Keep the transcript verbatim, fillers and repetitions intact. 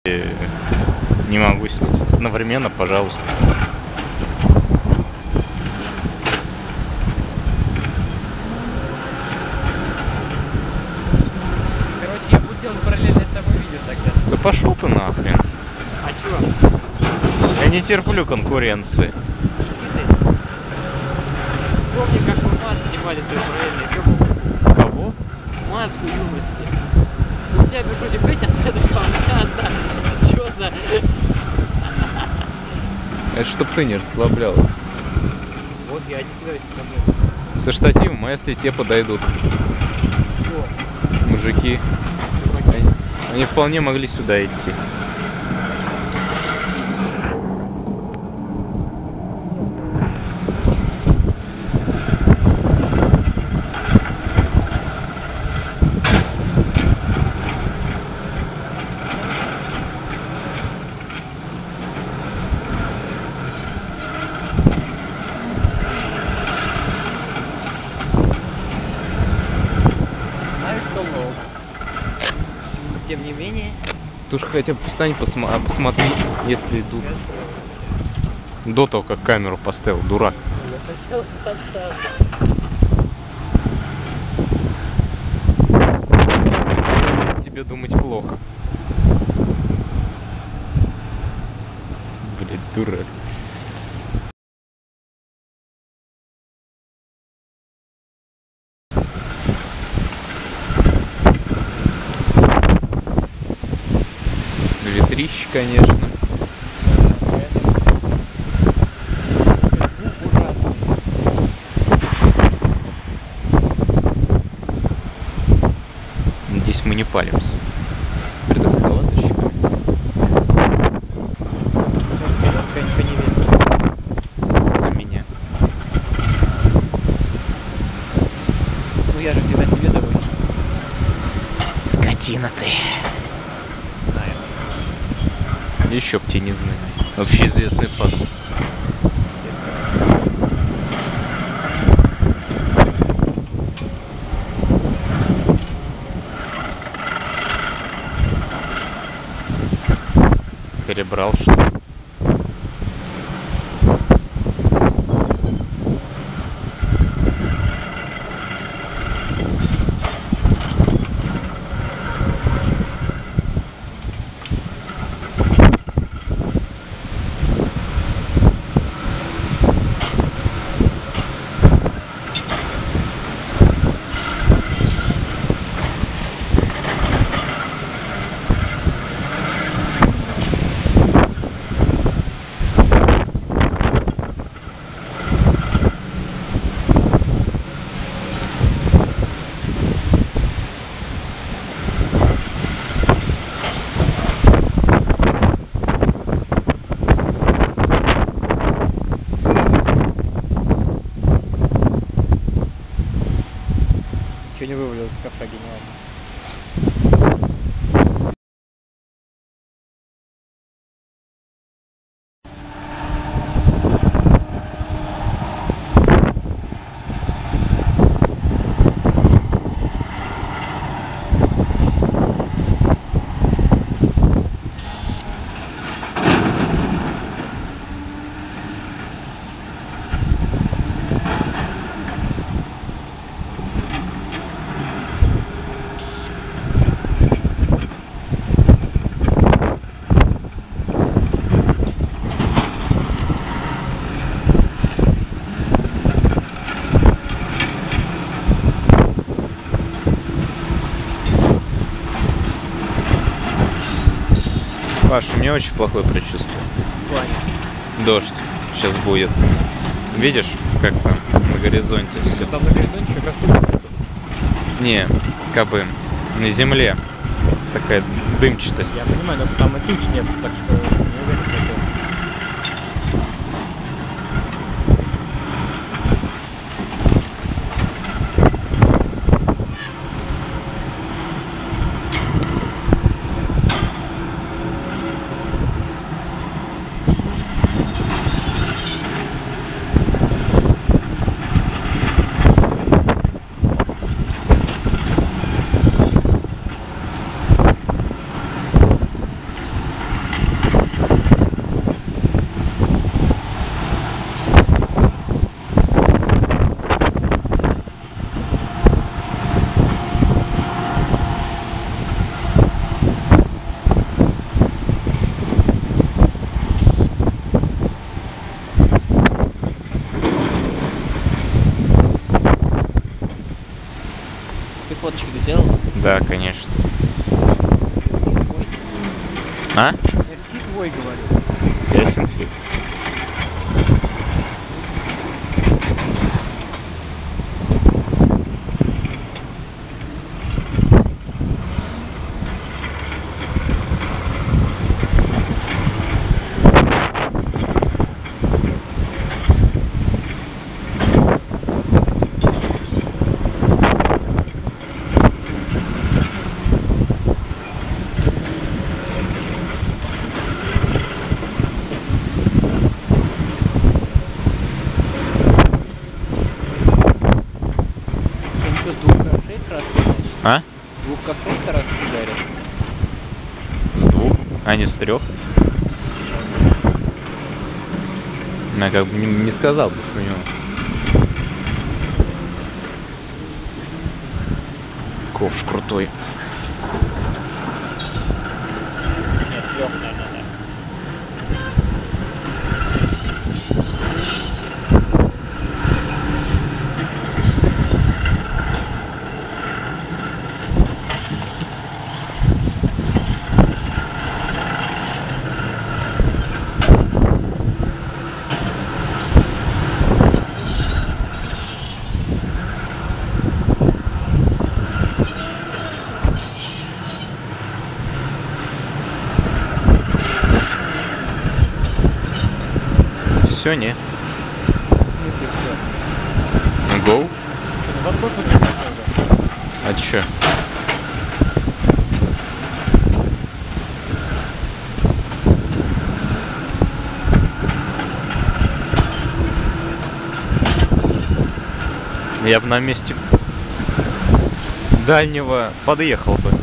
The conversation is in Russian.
Не могу снять. Одновременно, пожалуйста. Короче, я буду делать параллельно с тобой видео тогда. Да пошел ты нахрен. А чё? Я не терплю конкуренции. Помни, как мы маску снимали твою параллельно. Кого? Маску юности. У тебя вроде быть, а это что? Да, чё за... Это чтоб ты не расслаблялась. Вот я не тебя расслабляю. Со штативом, а если те подойдут? Что? Мужики. Они, они вполне могли сюда идти. Тем не менее... Ты уж хотя бы встань, посма посмотри, если идут. До того, как камеру поставил, дурак. Я хотел поставить. Тебе думать плохо. Блять, дурак. Ветрище, конечно. Надеюсь, мы не палимся. Предохранитель. На меня. Ну я же тебя не видел. Скотина ты. Еще б тебе не знаю. Вообще известный факт. Перебрал что ли? Чего не вывалил из кафе, гениально. Паш, у меня очень плохое предчувствие. В плане. Дождь сейчас будет. Видишь, как там на горизонте все? Там на горизонте как раз... Не, как бы на земле такая дымчатость. Я понимаю, но там и туч нет, так что не уверен, что это... Да, конечно. А? эр си твой, говорю. Ясен фиг. С двух косых раз, значит. А? С двух косых раз ударил. С двух? А не с трех? Я как бы не, не сказал бы, что у него. Ковш крутой. Нет, трех, наверное, да. Все, не. В смысле все? Go? Вопрос у меня тоже. А чё? Я бы на месте дальнего подъехал бы.